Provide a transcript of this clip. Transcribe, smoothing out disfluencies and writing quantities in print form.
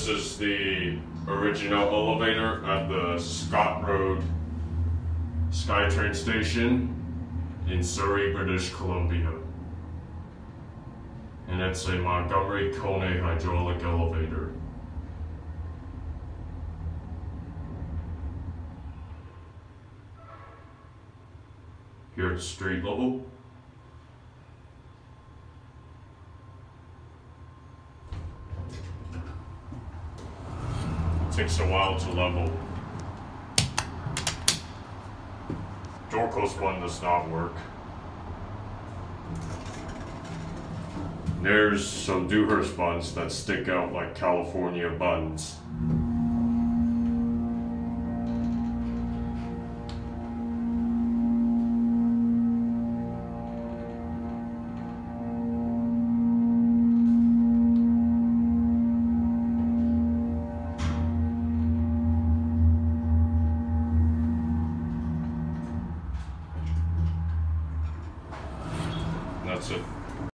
This is the original elevator at the Scott Road SkyTrain station in Surrey, British Columbia. And it's a MontgomeryKONE hydraulic elevator. Here at street level. Takes a while to level. Door close one does not work. There's some Dewhurst buns that stick out like California buns. That's it.